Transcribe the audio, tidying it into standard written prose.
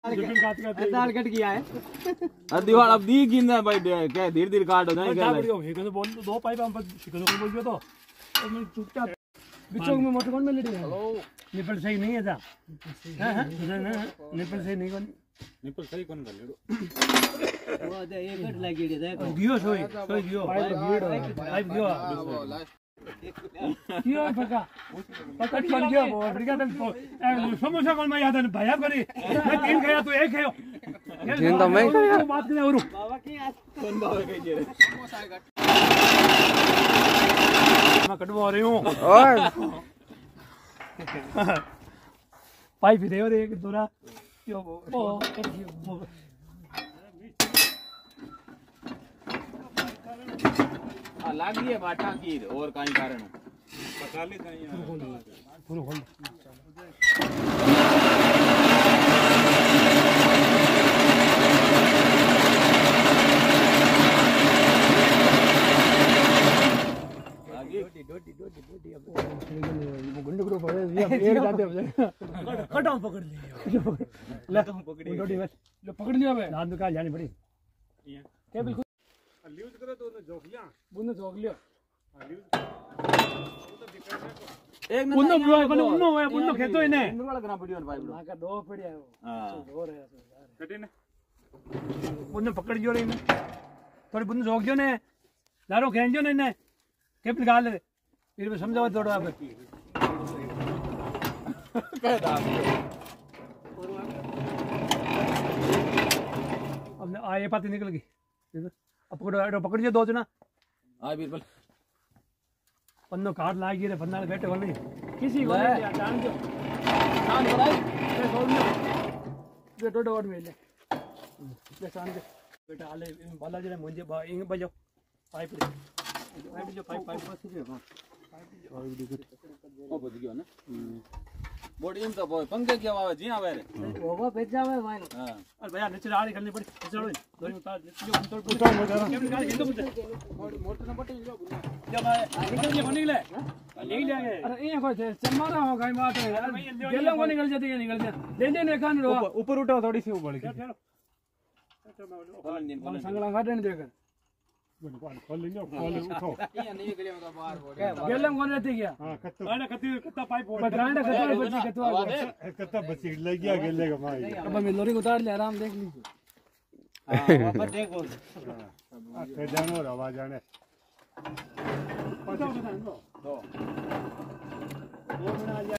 दाल cut गया है दीवार अब दी गिनना भाई क्या धीरे धीरे काट हो जाए क्या बोल दो पाइप हम शिकन को बोल दिया तो मैं चुपचाप बिचों में मोटर कौन में लेडी हेलो निपल सही नहीं है था हां निपल सही नहीं कौन निपल सही कौन कर ले वो दे ये कट लगी दे गियो सोई गियो पाइप गियो क्यों पका पकड़ कर गया वो अफ्रीका तक समोसा कौन मैं याद है भैया करी मैं 3 खाया तू 1 खायो तीन तो मैं खाया बात करे और बाबा की कौन बाबा कह जे समोसा कट मैं कटवा रही हूं और पाइप दे और एक दूरा यो वो लागी है बाटा की और काई कारण पका ले काई खोल डोटी गुंडे को पकड़ लिया एक जाते कटाऊ पकड़ लिया ले पकड़ी डोटी बस जो पकड़ लिया मैं हाथ निकाल जानी पड़ी क्या बिल्कुल यूज करो तो जोक लिया बुने जोक लिया एक बुनो बुनो बुनो है बुनो खेतो इने वाला ग्राम पड़ी और भाई ना का दो पड़िया है हां दो रहे कटे ने बुने पकड़ जो रे थोड़ी बुने जोक जो ने लारो खेन जो ने के निकाल ले फिर मैं समझाओ थोड़ा आप कह दा अब ये पाती निकल गई अब पकड़ जो दो जना हां बिल्कुल पन्नो काट लागी रे पन्ना बैठे हो नहीं किसी को नहीं जान दो कान बनाई ये छोड़ दो बेटो डोड में ले शान दे बेटा आले बाला जरा मुझे इंग बजो पाइप जो पाइप बस रे हां ओ बज गयो ना बोर्ड इन तो पंखे क्या आवे जी आवे रे वो भेज जावे भाई हां अरे भैया नीचे आड़ी करनी पड़ी चलो दोरी उतार जो उतर पूछो मोटर न बटे जो जब निकल के निकले ले ले गए अरे ये कोई चमारा हो गई बात है यार गेलों को निकल जाती है निकल जा ले ने कान रो ऊपर उठाओ थोड़ी सी ऊपर के संगला घाटे नहीं देकर खोल लेंगे खोल उठो ये नहीं गले में तो बाहर हो गेलों को रहती क्या हां कत्ता पाइप बगांडा कत्ता बची कत्ता बची लग गया गेले का भाई अब मैं लोरी उतार ले आराम देख लीजिए हां वापस देखो के जानवर आवाज आने दो